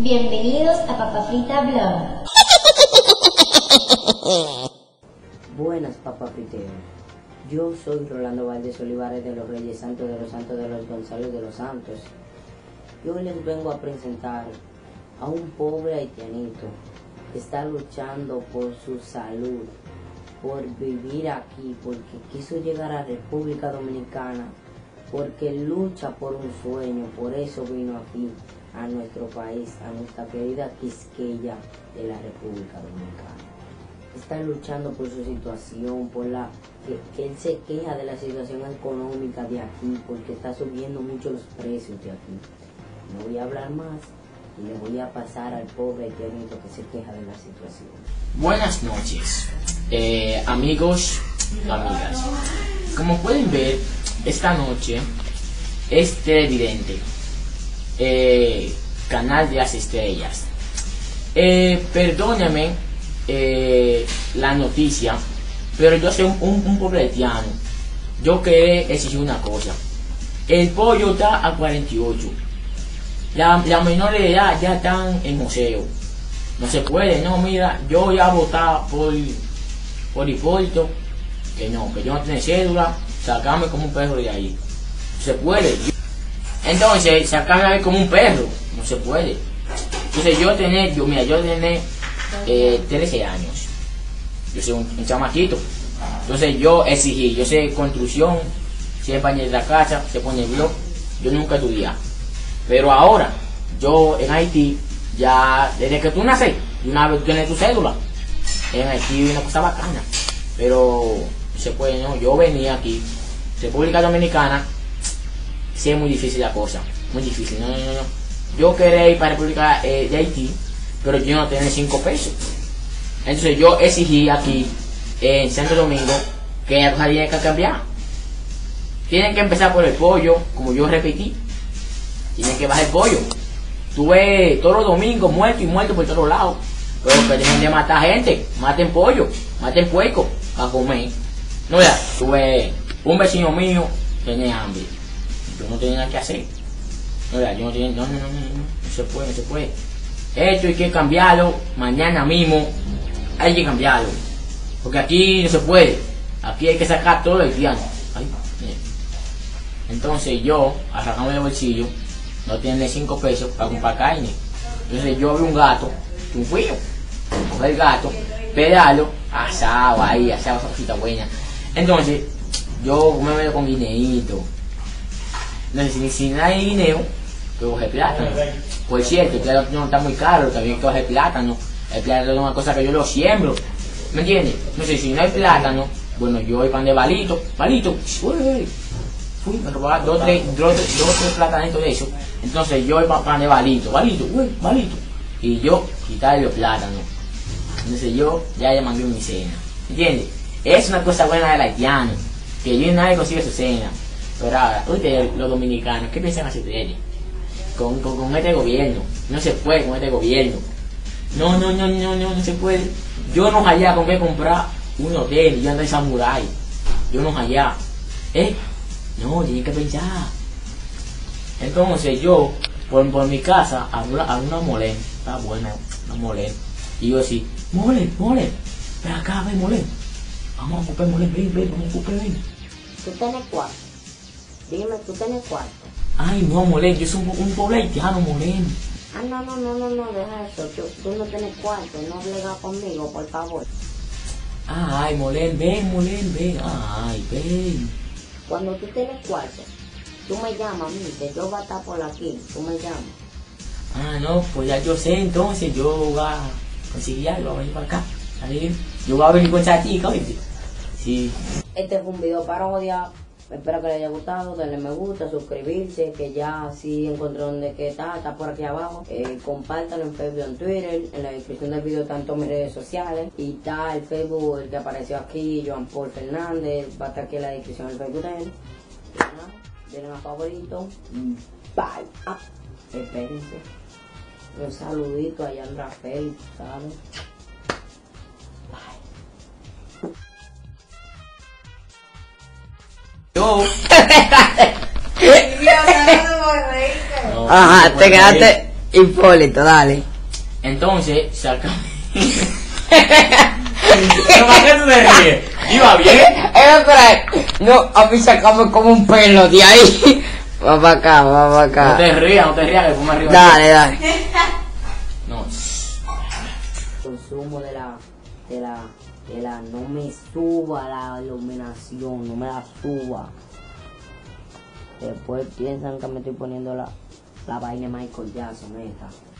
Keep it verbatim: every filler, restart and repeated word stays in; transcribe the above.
Bienvenidos a Papa Frita Blog. Buenas papafriteros, yo soy Rolando Valdés Olivares de los Reyes Santos de los Santos de los González de los Santos. Y hoy les vengo a presentar a un pobre haitianito que está luchando por su salud, por vivir aquí, porque quiso llegar a República Dominicana, porque lucha por un sueño, por eso vino aquí a nuestro país, a nuestra querida Quisqueya de la República Dominicana. Está luchando por su situación, por la que, que él se queja de la situación económica de aquí, porque está subiendo mucho los precios de aquí. No voy a hablar más y le voy a pasar al pobre haitianito que se queja de la situación. Buenas noches, eh, amigos, amigas. Como pueden ver, esta noche es televidente, eh, Canal de las Estrellas. Eh, perdóname eh, la noticia, pero yo soy un, un, un pobre haitiano. Yo quería exigir una cosa. El pollo está a cuarenta y ocho. La, la menor de edad ya están en museo. No se puede, no, mira, yo ya votaba por, por Hipólito, que no, que yo no tengo cédula, sacarme como un perro de ahí. No se puede. Entonces, sacarme ahí como un perro, no se puede. Entonces yo tener, yo mira, yo tener eh, trece años. Yo soy un, un chamaquito. Entonces yo exigí, yo sé construcción, sé bañar de la casa, sé poner blog, yo nunca estudié. Pero ahora, yo en Haití, ya desde que tú naces, una vez tienes tu cédula. En Haití es una cosa bacana. Pero se puede, no, yo venía aquí, República Dominicana, sí es muy difícil la cosa, muy difícil, no, no, no, no. Yo quería ir para República eh, de Haití, pero yo no tenía cinco pesos. Entonces yo exigí aquí, eh, en Santo Domingo, que la cosa tiene que cambiar. Tienen que empezar por el pollo, como yo repetí. Tienen que bajar el pollo. Tú ves todos los domingos muertos y muertos por todos lados. Pero que tienen de matar gente, maten pollo, maten puerco para comer. No, ya, tú ves un vecino mío tenía hambre. Yo no tenía nada que hacer. No, ya, yo no tenía, no, no, no, no, no, no se puede, no se puede. Esto hay que cambiarlo mañana mismo. Hay que cambiarlo. Porque aquí no se puede. Aquí hay que sacar todo el haitiano. Ay, entonces yo, a sacarme del bolsillo, no tiene cinco pesos para comprar carne. Entonces yo vi un gato, un frío, coger el gato, pedalo, asado ahí, asado, esa cosita buena. Entonces, yo me meto con guineíto. Entonces, si, si no hay guineo, pues coge plátano. Por cierto, el plátano no está muy caro, también hay que coger plátano. El plátano es una cosa que yo lo siembro. ¿Me entiendes? Entonces, si no hay plátano, bueno, yo voy pan de balito, balito, uy, fui, me robaba dos, tres, dos, dos, tres platanitos de eso. Entonces yo iba pan de balito, balito, uy, balito. Y yo quitarle los plátanos. Entonces yo ya le mandé mi cena. ¿Entiendes? Es una cosa buena del haitiano, que yo nadie consigue su cena. Pero ahora, ustedes los dominicanos, ¿qué piensan hacer ustedes? Con, con, con este gobierno. No se puede con este gobierno. No, no, no, no, no, no se puede. Yo no hallaba con qué comprar un hotel, yo ando en Samurai. Yo no hallaba. ¿Eh? No, tiene que pensar. Entonces yo, por, por mi casa, había una molén, está buena, una molén. Y yo decía, molén, molén, ven acá, ven, molén. Vamos a comprar molén, ven, ven, vamos a comprar, ven. ¿Tú tienes cuarto? Dime, ¿tú tienes cuarto? Ay, no, molén, yo soy un, un pobre haitiano, molén. Ah, no, no, no, no, no, deja eso. Tú, tú no tienes cuarto, no obligas conmigo, por favor. Ay, molén, ven, molén, ven. Ay, ven. Cuando tú tienes cuarto, tú me llamas a mí, que yo voy a estar por aquí, tú me llamas. Ah, no, pues ya yo sé, entonces yo voy a conseguir algo, voy a venir para acá. ¿Sabes? Yo voy a venir con chatica, ¿oíste? Sí. Este fue un video parodia. Espero que les haya gustado, denle me gusta, suscribirse, que ya sí encontré donde que está, está por aquí abajo. Eh, compártanlo en Facebook, en Twitter, en la descripción del video están todas mis redes sociales. Y está el Facebook, el que apareció aquí, Joan Paul Fernández, va a estar aquí en la descripción del Facebook de él. Y nada, denle a favorito. Bye. Ah, espérense. Un saludito a Jan Rafael, ¿sabes? Yo. No, Ajá, te quedaste, Hipólito, dale. Entonces, sácame. ¿Pero para qué tú te ríes? ¿Iba bien? Eh, espera, no, a mí sacame como un pelo de ahí. Va para acá, va para acá. No te rías, no te rías, que ponme arriba. Dale, dale. No. Consumo de la, de la, de la, no me suba la iluminación, no me la suba. Después piensan que me estoy poniendo la, la vaina de Michael Jackson esta.